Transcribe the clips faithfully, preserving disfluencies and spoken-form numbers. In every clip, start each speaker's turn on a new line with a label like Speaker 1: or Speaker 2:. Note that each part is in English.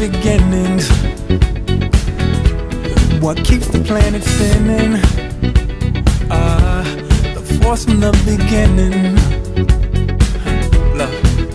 Speaker 1: beginnings. What keeps the planet spinning? Uh, the force from the beginning. Love.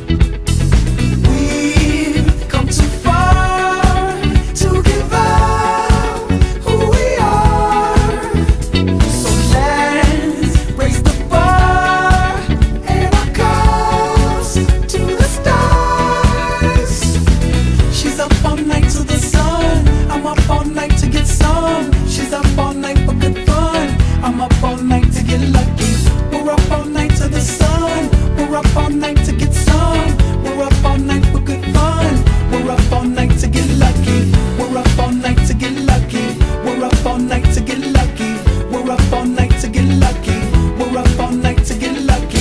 Speaker 1: We've come too far to give up who we are. So let's raise the bar and our cups to the stars. She's up all night to the sun. I'm up all night to get some. She's up all night for good fun. I'm up all night to get lucky. We're up all night to the sun. We're up all night to get some. We're up all night for good fun. We're up all night to get lucky. We're up all night to get lucky. We're up all night to get lucky. We're up all night to get lucky. We're up all night to get lucky.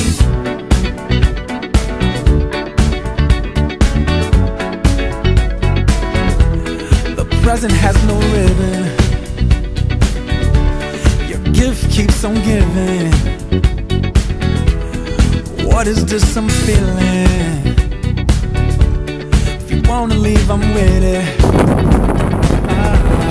Speaker 1: The present has no ribbon. Your gift keeps on giving. What is this I'm feeling? If you wanna leave, I'm with it. Ah.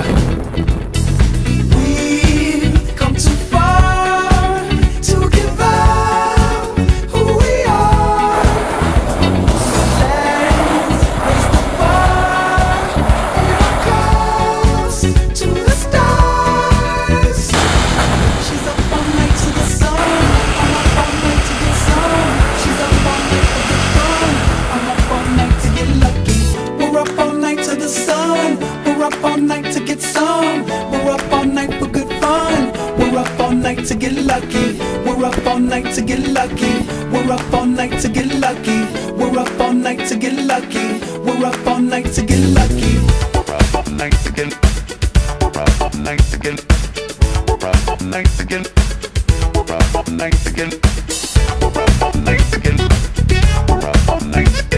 Speaker 1: We've come too far to give up who we are. So let's raise the bar and our cups to the stars. She's up all night to the sun. I'm up all night to get some. She's up all night for good fun. I'm up all night to get lucky. We're up all night to the sun. We're up all night to get some. We're up all night for good fun. We're up all night to get lucky. We're up all night to get lucky. We're up all night to get lucky. We're up all night to get lucky. We're up all night to get lucky.
Speaker 2: We're up all night to get. We're up all night to get. We're up all night to get. We're up all night to get. We're up all night to get. We're up all night to get.